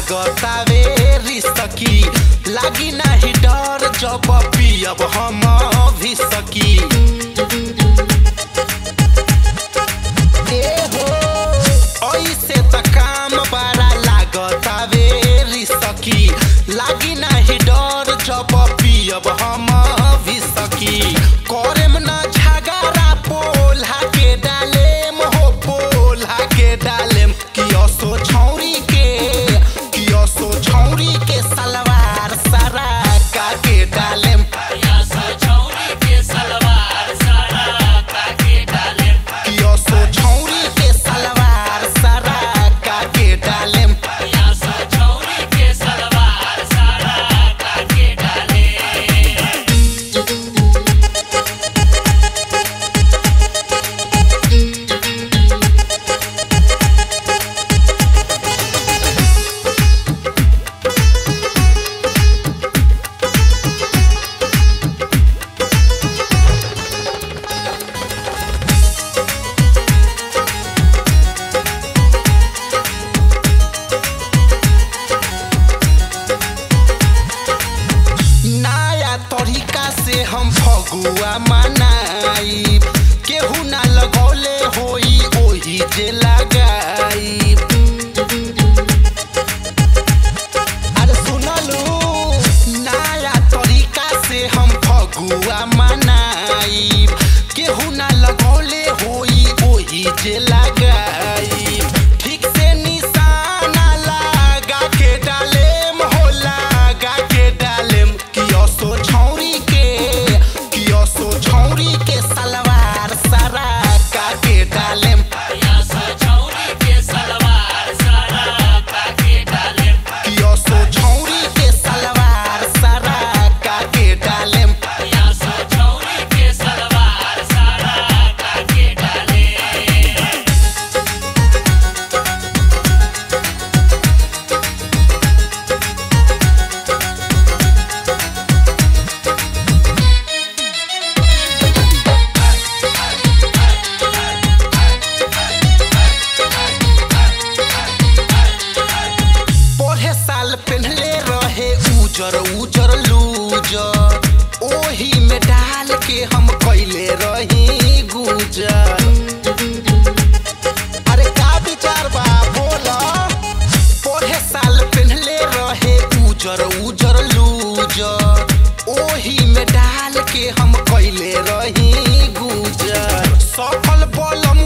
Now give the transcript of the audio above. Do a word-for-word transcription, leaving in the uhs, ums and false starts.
लागतावे रिसकी लागी नाही डर जब पियब हम विसकी ए हो ऐसे त काम बड़ा लागतावे रिसकी लागी नाही डर जब पियब हम विसकी करेम न झगड़ा पोल्हा के डालेम हो पोल्हा के डालेम कियो सो छौरी के कियो सो छौरी के सलवार सारा का के डालेम कियो सो छौरी के सलवार सारा का के डालेम कियो सो छौरी के सलवार सारा का के डालेम कियो सो छौरी के सलवार सारा का के डालेम। नया तरीका से हम फगुआ मनाई केहू ना लगौले होई ओही जे लगाई अरे सुनलू नया तरीका से हम फगुआ मनाई केहू ना लगौले होई ओही जे लगाई ठीक से निशाना लगा के डालेम हो लगा के डालेम कियो सो छौरी के कियो सो छौरी के सलवार सारा का के डालेम कियो सो छौरी के सलवार सारा का के डालेम कियो सो छौरी के सलवार सारा का के डालेम कियो सो छौरी के सलवार सारा का के डालेम। पढ़े साल पहनले रहे उजर उजर लूजर ओही में डाल के हम कैले रही गुजर अरे का विचार बा बोला पढ़े साल पहनले रहे उजर उजर लूजर ओही में डाल के हम कैले रही गुजर सफल बलम